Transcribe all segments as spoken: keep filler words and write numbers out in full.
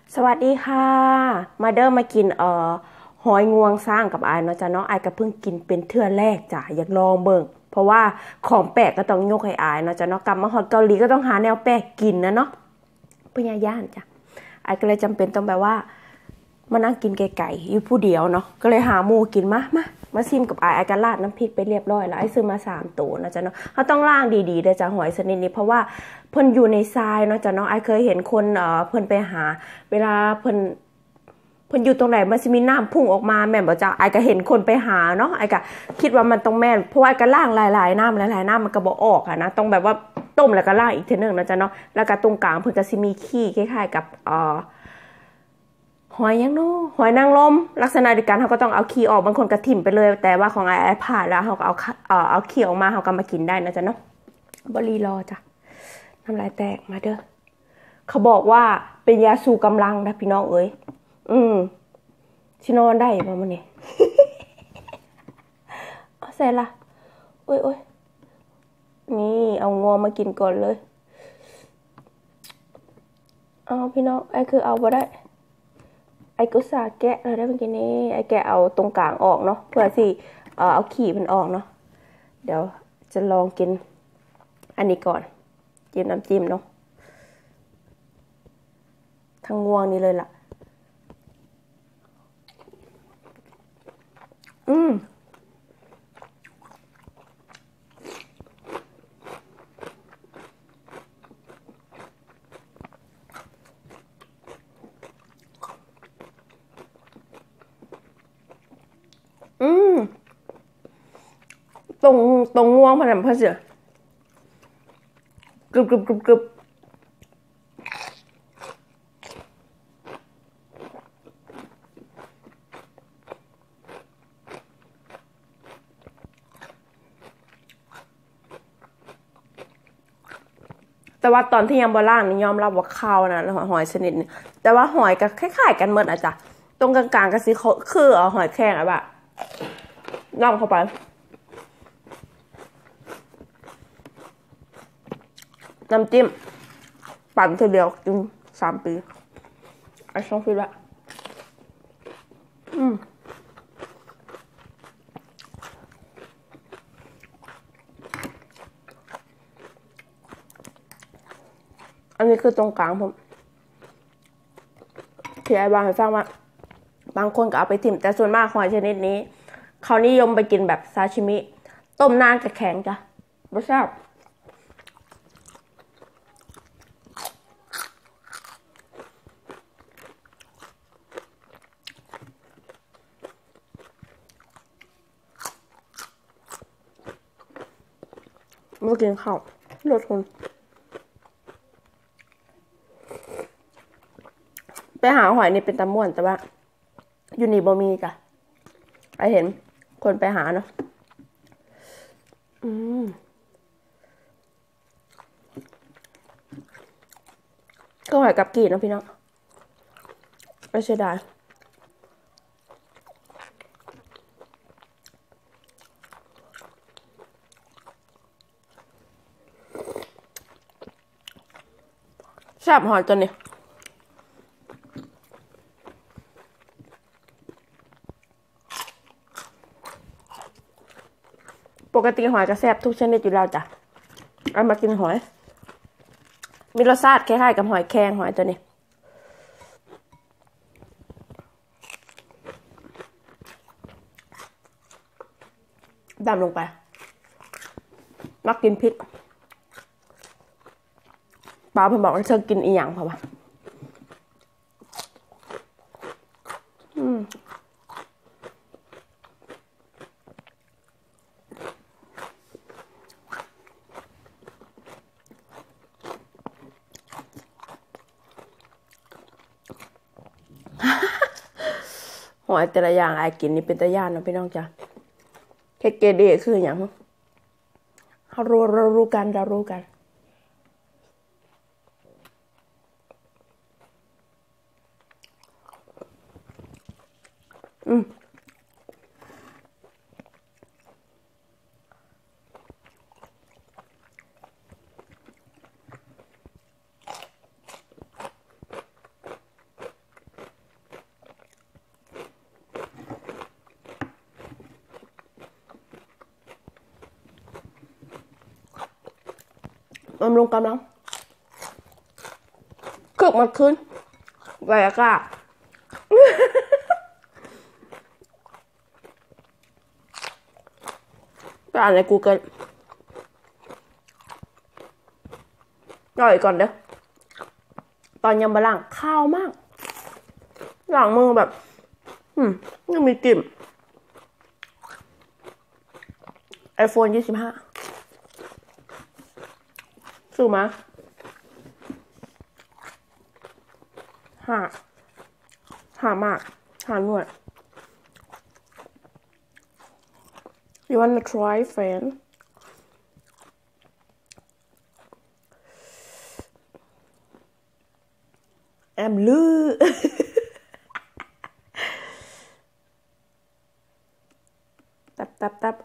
สวัสดีค่ะมาเดิมมากินเอ่อหอยงวงสร้างกับอายเนาะจ้ะเนาะอายก็เพิ่งกินเป็นเทื่อแรกจ้ะอยากลองเบิ่งเพราะว่าของแปลกก็ต้องยกให้อายเนาะจ้ะเนาะกลับมาฮอดเกาหลีก็ต้องหาแนวแปลกกินนะเนาะเพื่อย่านจ้ะอายก็เลยจำเป็นต้องแบบว่ามานั่งกินไก่ๆอยู่ผู้เดียวเนาะก็เลยหาหมูกินมามามาซิมกับอายอายก็ราดน้ำพริกไปเรียบร้อยแล้วอายซื้อมาสามตัวนะจ๊ะเนาะเขาต้องล้างดีๆเด้อจ้ะหอยชนิดนี้เพราะว่าเพิ่นอยู่ในทรายเนาะจ้ะเนาะอายเคยเห็นคนเอ่อเพิ่นไปหาเวลาเพิ่นเพิ่นอยู่ตรงไหนมันสิมีน้ำพุ่งออกมาแม่นบ่จ้ะอายก็เห็นคนไปหาเนาะอายก็คิดว่ามันต้องแม่นเพราะว่าอายก็ล้างหลายๆน้ำหลายๆน้ำมันก็บ่ออกอะนะต้องแบบว่าต้มแล้วก็ล้างอีกเทื่อนึงนะจ๊ะเนาะแล้วก็ตรงกลางเพิ่นก็สิมีขี้คล้ายๆกับเอ่อหอยยังเนาะหอยนางรมลักษณะเดียวกันเขาก็ต้องเอาขี้ออกบางคนก็ถิ่มไปเลยแต่ว่าของไอ้ไอ้ผ่าแล้วเขาก็เอาเอ่อเอาขี้ออกมาเขาก็มากินได้นะจ๊ะเนาะบ่รีรอจ้ะน้ำลายแตกมาเด้อเขาบอกว่าเป็นยาสูบกำลังนะพี่น้องเอ้ยอืมสินอนได้บ่มื้อนี้ เอาใส่ละโอ้ยๆนี่เอางวมากินก่อนเลยเอาพี่น้องไอ้คือเอาบ่ได้ไอ้กุศาแกะเลยได้เมื่อกี้นี้ไอ้แกะเอาตรงกลางออกเนาะเพื่อสิเอ่อเอาขี้มันออกเนาะเดี๋ยวจะลองกินอันนี้ก่อนจิ้มน้ำจิ้มเนาะทั้งง่วงนี้เลยล่ะอืมอืมตรงตรงง่วงพนันเพื่อเสียกรึบกรึบกรึบกรึบแต่ว่าตอนที่ยังบ่ล่างนี่ยอมรับว่าข้าวนะหอยชนิดนึงแต่ว่าหอยก็คล้ายๆกันหมดอะจ้ะตรงกลางๆก็สิคือเอาหอยแครงอะแบบย่ำเข้าไปน้ำจิ้มปั่นทีเดียวกินสามปีไอ้ช่องฟิตละอืมอันนี้คือตรงกลางผมที่ไอ้บางให้ฟังว่าบางคนก็เอาไปทิ่มแต่ส่วนมากหอยชนิดนี้เขานิยมไปกินแบบซาชิมิต้มนานจะแข็งจ้ะรสชาติเมื่อกินข้าวลดทนไปหาหอยนี่เป็นตะม่วนแต่ว่าอยู่นี่บ่มีจ้ะไปเห็นคนไปหาเนาะอืมก็หอยกับกีเนาะพี่น้องไม่เสียดายแซ่บหอยตัวนี้ปกติหอยก็แซ่บทุกชนิดอยู่แล้วจ้ะเอามากินหอยมีรสชาติคล้ายๆกับหอยแครงหอยตัวนี้ดำลงไปมักกินพริกป้าเพิ่นบอกว่าเธอกินอีหยังเพราะว่าอืมหอยแต่ละอย่างไอ้กินนี่เป็นตะย่านนะพี่น้องจ้ะเคเกเดคืออย่างเรารู้เรารู้กันเรารู้กันอืมบำรุงกำลังคึกมันขึ้นไวอากาศก็อ่านใน Google ย่อยก่อนเด้อตอนยำบะหลังข้าวมากหลังมือแบบอืมยังมีกลิ่น ไอโฟน ยี่สิบห้าซื้อมาห้าห้ามากห้าหน่วย You wanna try friend แอมลือ ตับตับตับ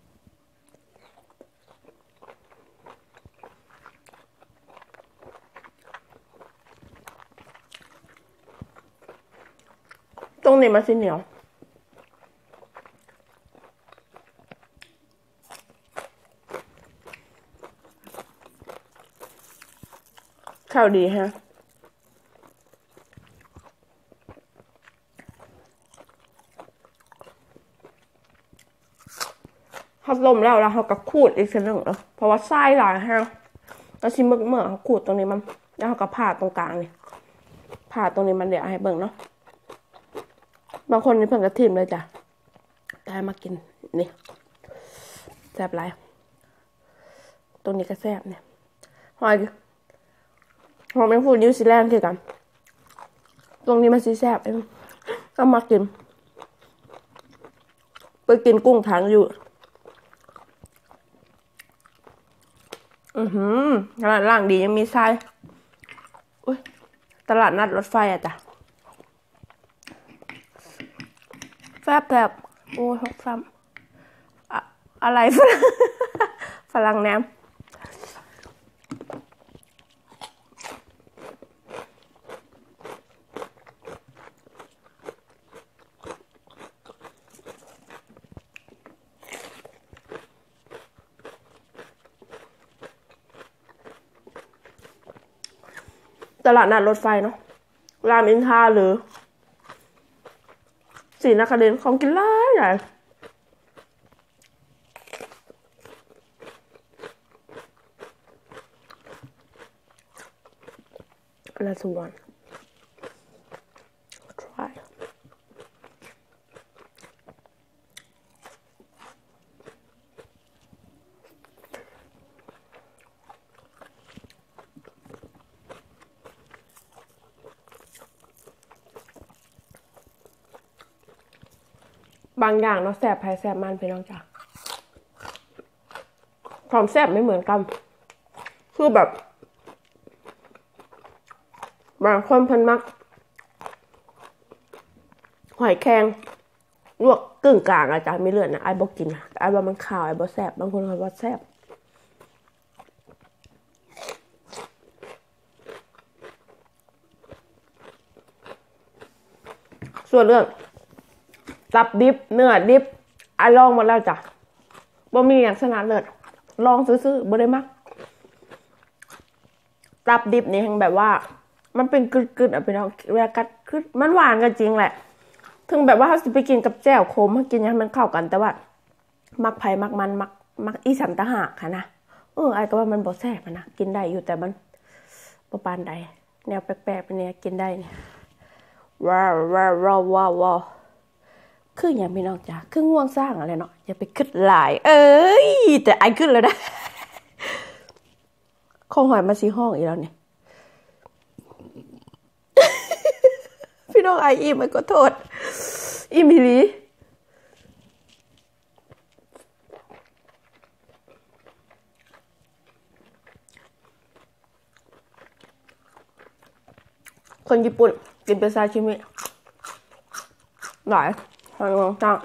ตรงนี้มันสิเหนียวข้าวดีฮะเขาลมแล้วแล้วเขาก็ขูดอีกทีหนึ่งเนาะเพราะว่าไส้หลายฮะแล้วชิมเมื่อเมื่อเขาขูดตรงนี้มันแล้วเขาก็ผ่าตรงกลางนี่ผ่าตรงนี้มันเดี๋ยวให้เบิ่งเนาะบางคนนี่เพิ่งกระถิ่มเลยจ้ะได้มากินนี่แซ่บไรตรงนี้ก็แซ่บเนี่ยหอยหอยแมงฟูนิวซีแลนด์คือกันตรงนี้มันซีแซ่บเองก็มากินไปกินกุ้งถังอยู่อือหือตลาดล่างดียังมีทรายอุ้ยตลาดนัดรถไฟอะจ้ะแซ่บแซ่บโอ้ยหกซ้ำอะอะไรฝรั่งฝรั่งแหนมตลาดนัดรถไฟเนาะรามอินทราหรือศรีนครินทร์ของกินหลายใหญ่Let's one try บางอย่างเนาะแซ่บไผ่แซ่บมันพี่น้องจ้ะความแซ่บไม่เหมือนกันคือแบบบางคนเพิ่นมักหอยแครงลวกกึ่งกลางอาจารย์ไม่เลือดนะไอ้บอกกินนะไอ้ว่ามันขาวไอ้บอกแซ่บบางคนเขาว่าแซ่บส่วนเรื่องตับดิบเนื้อดิบไอ้ลองหมดแล้วจ้ะบ่มีอย่างชนะเลิศลองซื้อๆบ่ได้มักตับดิบนี่แห่งแบบว่ามันเป็นกึดๆอ่ะพี่น้องเวลากัดกึดมันหวานกันจริงแหละถึงแบบว่าเขาสิไปกินกับแจ่วขมให้กินให้มันเข้ากันแต่ว่ามักไผ่มักมันมักมักอีสันตะหากค่ะนะเออไอ้ก็ว่ามันบ่แซ่บนะกินได้อยู่แต่มันบ่ปานใดแนวแปลกๆเป็นเนี่ยกินได้เนี่ยว้าวว้าวว้าวว้าวว้าวคืออย่างพี่น้องจ้ะคือง่วงสร้างอะไรเนาะอย่าไปคิดหลายเอ้ยแต่ไอ้ขึ้นแล้วนะคงหอยมาซีห้องอีกแล้วเนี่ยพี่น้องไออิ่มก็โทษอิ่มอีหลีคนญี่ปุ่นกินเป็นซาชิมิหลายหอยนางรมจ้าง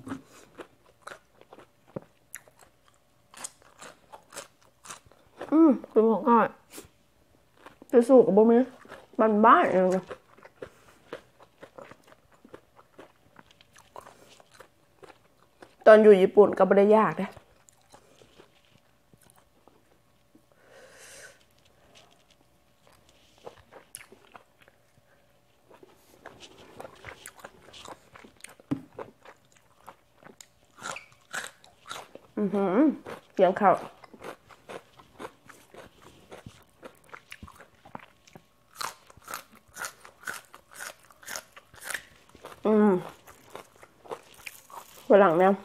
อืมคือของง่ายจะสู้กับบ่มีมันบ้านอย่างเงี้ยตอนอยู่ญี่ปุ่นก็ไม่ได้ยากนะอือหือเสียงเขาอืมวันหลังเนี่ย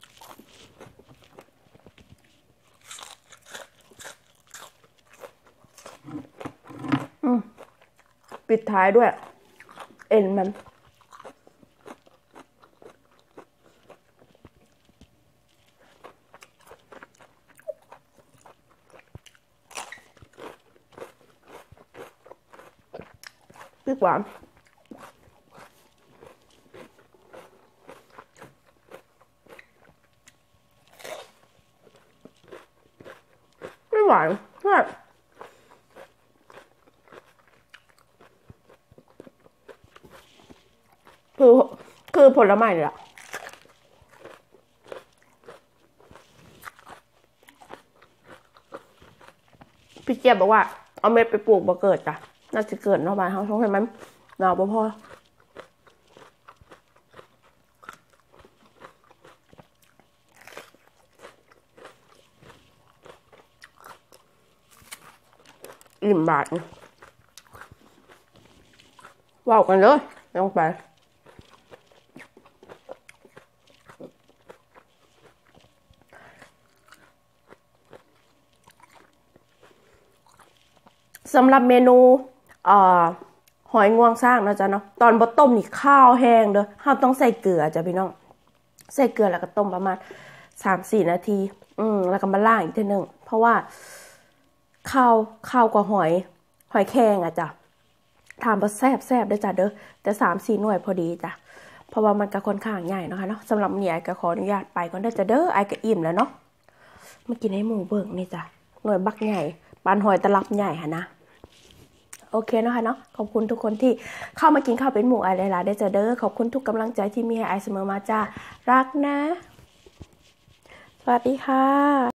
อืมปิดท้ายด้วยเอ็นมันพริกหวานไม่หวานใช่คือคือผลไม้เลยอะพี่เจี๊ยบบอกว่าเอาเม็ดไปปลูกบ่เกิดจ้ะน่าจะเกิดเนาะบ้านเขาช่วงให้มันหนาวบ่พออิ่มบาทว้าวกันเลยลงไปสำหรับเมนูเอ่อหอยงวงสร้างนะจ๊ะเนาะตอนบดต้มนี่ข้าวแห้งเด้อข้าวต้องใส่เกลือจ้ะพี่น้องใส่เกลือแล้วก็ต้มประมาณสามสี่นาทีอืมแล้วก็มาล่างอีกทีหนึ่งเพราะว่าข้าวข้าวกับหอยหอยแครงอ่ะจ้ะทานบ่แซ่บแซ่บด้วยจ้ะเด้อแต่สามสี่หน่วยพอดีจ้ะเพราะว่ามันก็ค่อนข้างใหญ่นะคะเนาะสำหรับเนี่ยไอ้ก็ขออนุญาตไปก่อนเด้อจ้ะเด้อไอ้ก็อิ่มแล้วเนาะมากินให้หมูเบิ่งนี่จ้ะหน่วยบักใหญ่ปานหอยตลับใหญ่ค่ะนะโอเคนะคะเนาะขอบคุณทุกคนที่เข้ามากินข้าวเป็นหมู่ไอหลายๆได้จ้ะเด้อขอบคุณทุกกำลังใจที่มีให้ไอเสมอมาจ้ารักนะสวัสดีค่ะ